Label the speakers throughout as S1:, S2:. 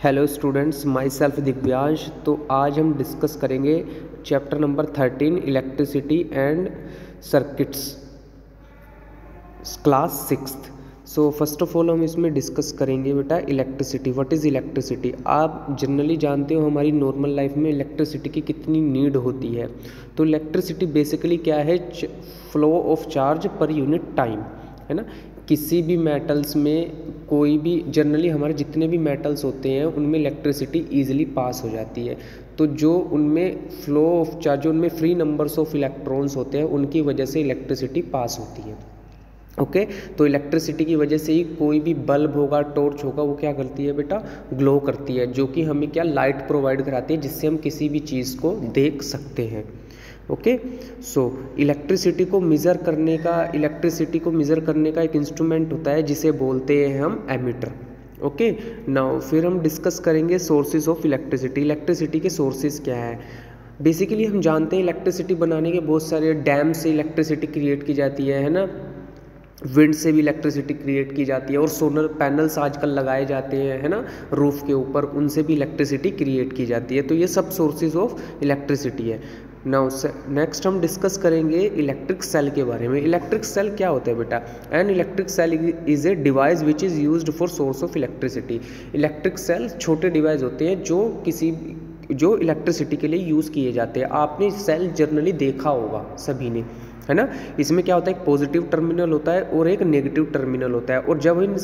S1: Hello students, myself Divyansh. तो आज हम डिस्कस करेंगे chapter number 13 electricity and circuits, class 6th। So first of all हम इसमें डिस्कस करेंगे बेटा इलेक्ट्रिसिटी। What is electricity? आप जनरली जानते हो हमारी नॉर्मल लाइफ में इलेक्ट्रिसिटी की कितनी नीड होती है। तो इलेक्ट्रिसिटी बेसिकली क्या है? Flow of charge per unit time, है ना। किसी भी मेटल्स में कोई भी जनरली हमारे जितने भी मेटल्स होते हैं उनमें इलेक्ट्रिसिटी ईजिली पास हो जाती है। तो जो उनमें फ्लो ऑफ चार्ज, जो उनमें फ्री नंबर्स ऑफ इलेक्ट्रॉन्स होते हैं उनकी वजह से इलेक्ट्रिसिटी पास होती है। ओके तो इलेक्ट्रिसिटी की वजह से ही कोई भी बल्ब होगा, टॉर्च होगा, वो क्या करती है बेटा? ग्लो करती है, जो कि हमें क्या लाइट प्रोवाइड कराती है, जिससे हम किसी भी चीज़ को देख सकते हैं। ओके सो इलेक्ट्रिसिटी को मेज़र करने का एक इंस्ट्रूमेंट होता है जिसे बोलते हैं हम एमीटर। ओके नाउ फिर हम डिस्कस करेंगे सोर्सेज ऑफ इलेक्ट्रिसिटी। इलेक्ट्रिसिटी के सोर्सेज क्या है? बेसिकली हम जानते हैं इलेक्ट्रिसिटी बनाने के बहुत सारे डैम से इलेक्ट्रिसिटी क्रिएट की जाती है ना। विंड से भी इलेक्ट्रिसिटी क्रिएट की जाती है और सोलर पैनल्स आजकल लगाए जाते हैं, है ना, रूफ के ऊपर, उनसे भी इलेक्ट्रिसिटी क्रिएट की जाती है। तो ये सब सोर्सेज ऑफ इलेक्ट्रिसिटी है। नाउ नेक्स्ट हम डिस्कस करेंगे इलेक्ट्रिक सेल के बारे में। इलेक्ट्रिक सेल क्या होता है बेटा? An electric cell is a device which is used for source of electricity. Electric cell छोटे डिवाइस होते हैं जो इलेक्ट्रिसिटी के लिए यूज़ किए जाते हैं। आपने सेल जर्नली देखा होगा सभी ने, है ना। इसमें क्या होता है? एक पॉजिटिव टर्मिनल होता है और एक नेगेटिव टर्मिनल होता है। और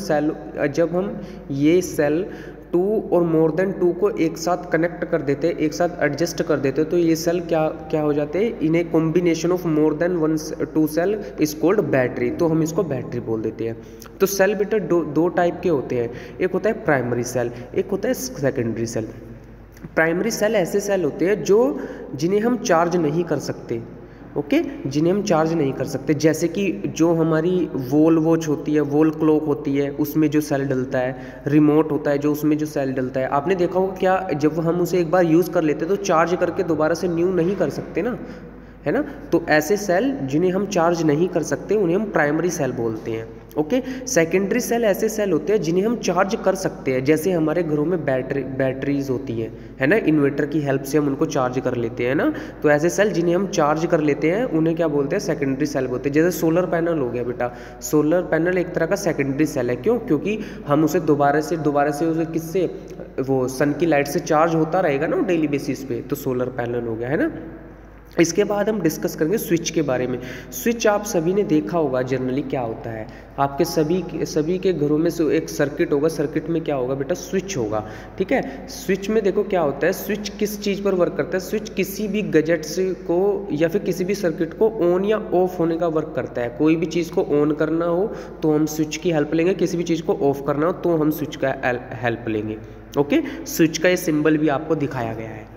S1: जब हम ये सेल 2 और मोर देन 2 को एक साथ कनेक्ट कर देते हैं, एक साथ एडजस्ट कर देते हैं, तो ये सेल क्या हो जाते हैं? In a combination of more than 2 cell is called battery. तो हम इसको बैटरी बोल देते हैं। तो सेल बेटा दो टाइप के होते हैं। एक होता है प्राइमरी सेल, एक होता है सेकेंडरी सेल। प्राइमरी सेल ऐसे सेल होते हैं जिन्हें हम चार्ज नहीं कर सकते। ओके जिन्हें हम चार्ज नहीं कर सकते, जैसे कि जो हमारी वॉल वॉच होती है, वॉल क्लॉक होती है, उसमें जो सेल डलता है, रिमोट होता है जो उसमें जो सेल डलता है। आपने देखा होगा क्या, जब हम उसे एक बार यूज़ कर लेते हैं तो चार्ज करके दोबारा से न्यू नहीं कर सकते ना, है ना। तो ऐसे सेल जिन्हें हम चार्ज नहीं कर सकते उन्हें हम प्राइमरी सेल बोलते हैं। ओके सेकेंडरी सेल ऐसे सेल होते हैं जिन्हें हम चार्ज कर सकते हैं, जैसे हमारे घरों में बैटरीज होती हैं, है ना, इन्वर्टर की हेल्प से हम उनको चार्ज कर लेते हैं ना। तो ऐसे सेल जिन्हें हम चार्ज कर लेते हैं उन्हें क्या बोलते हैं? सेकेंडरी सेल बोलते हैं। जैसे सोलर पैनल हो गया बेटा, सोलर पैनल एक तरह का सेकेंडरी सेल है। क्यों? क्योंकि हम उसे दोबारा से उसे किससे, वो सन की लाइट से चार्ज होता रहेगा ना डेली बेसिस पे, तो सोलर पैनल हो गया, है ना। इसके बाद हम डिस्कस करेंगे स्विच के बारे में। स्विच आप सभी ने देखा होगा जनरली क्या होता है। आपके सभी के घरों में से एक सर्किट होगा, सर्किट में क्या होगा बेटा? स्विच होगा। ठीक है, स्विच में देखो क्या होता है, स्विच किस चीज़ पर वर्क करता है? स्विच किसी भी गैजेट्स को या फिर किसी भी सर्किट को ऑन या ऑफ होने का वर्क करता है। कोई भी चीज़ को ऑन करना हो तो हम स्विच की हेल्प लेंगे, किसी भी चीज़ को ऑफ करना हो तो हम स्विच का हेल्प लेंगे। ओके स्विच का ये सिंबल भी आपको दिखाया गया है।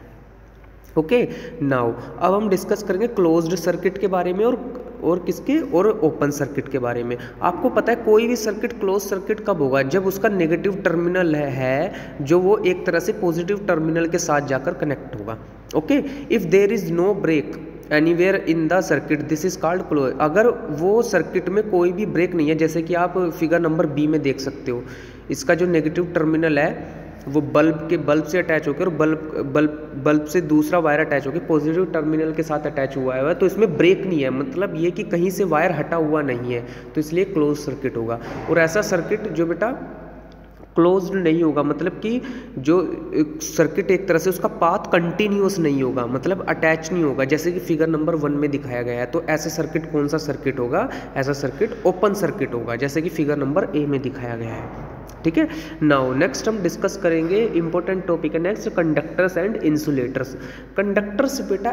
S1: ओके नाउ अब हम डिस्कस करेंगे क्लोज्ड सर्किट के बारे में और किसके, और ओपन सर्किट के बारे में। आपको पता है कोई भी सर्किट क्लोज सर्किट कब होगा? जब उसका नेगेटिव टर्मिनल है जो वो एक तरह से पॉजिटिव टर्मिनल के साथ जाकर कनेक्ट होगा। Okay if there is no break anywhere in the circuit this is called close. अगर वो सर्किट में कोई भी ब्रेक नहीं है, जैसे कि आप फिगर नंबर बी में देख सकते हो, इसका जो नेगेटिव टर्मिनल है वो बल्ब से अटैच होकर बल्ब से दूसरा वायर अटैच होकर पॉजिटिव टर्मिनल के साथ अटैच हुआ है, तो इसमें ब्रेक नहीं है, मतलब ये कि कहीं से वायर हटा हुआ नहीं है, तो इसलिए क्लोज सर्किट होगा। और ऐसा सर्किट जो बेटा क्लोज्ड नहीं होगा, मतलब कि जो सर्किट एक तरह से उसका पाथ कंटिन्यूअस नहीं होगा, मतलब अटैच नहीं होगा, जैसे कि फिगर नंबर 1 में दिखाया गया है। तो ऐसा सर्किट कौन सा सर्किट होगा? ऐसा सर्किट ओपन सर्किट होगा, जैसे कि फिगर नंबर ए में दिखाया गया है। ठीक है नाउ नेक्स्ट हम डिस्कस करेंगे इंपॉर्टेंट टॉपिक है next, conductors and insulators. Conductors बेटा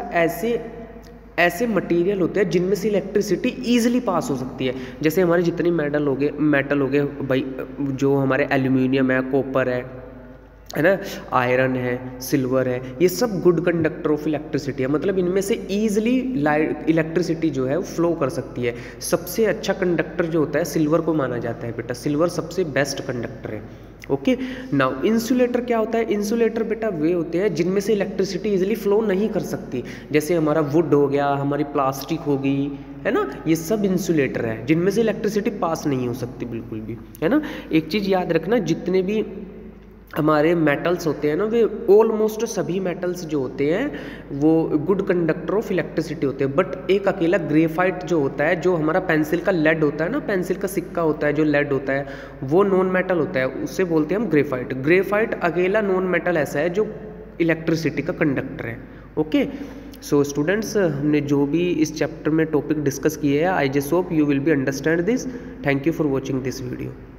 S1: ऐसे मटेरियल होते हैं जिनमें से इलेक्ट्रिसिटी ईजिली पास हो सकती है। जैसे हमारे जितने मेटल हो गए भाई, जो हमारे एल्यूमिनियम है, कॉपर है ना, आयरन है, सिल्वर है, ये सब गुड कंडक्टर ऑफ इलेक्ट्रिसिटी है। मतलब इनमें से ईजिली इलेक्ट्रिसिटी जो है वो फ्लो कर सकती है। सबसे अच्छा कंडक्टर जो होता है सिल्वर को माना जाता है बेटा, सिल्वर सबसे बेस्ट कंडक्टर है। ओके नाउ इंसुलेटर क्या होता है? इंसुलेटर बेटा वे होते हैं जिनमें से इलेक्ट्रिसिटी इजीली फ्लो नहीं कर सकती, जैसे हमारा वुड हो गया, हमारी प्लास्टिक हो गई, है ना, ये सब इंसुलेटर है जिनमें से इलेक्ट्रिसिटी पास नहीं हो सकती बिल्कुल भी, है ना। एक चीज़ याद रखना, जितने भी हमारे मेटल्स होते हैं ना, वे ऑलमोस्ट सभी मेटल्स जो होते हैं वो गुड कंडक्टर ऑफ इलेक्ट्रिसिटी होते हैं, बट एक अकेला ग्रेफाइट जो होता है, जो हमारा पेंसिल का लेड होता है ना, पेंसिल का सिक्का होता है जो लेड होता है, वो नॉन मेटल होता है, उससे बोलते हैं हम ग्रेफाइट। ग्रेफाइट अकेला नॉन मेटल ऐसा है जो इलेक्ट्रिसिटी का कंडक्टर है। ओके, सो स्टूडेंट्स, हमने जो भी इस चैप्टर में टॉपिक डिस्कस किए हैं, I just hope you will be understand this. Thank you for watching this video.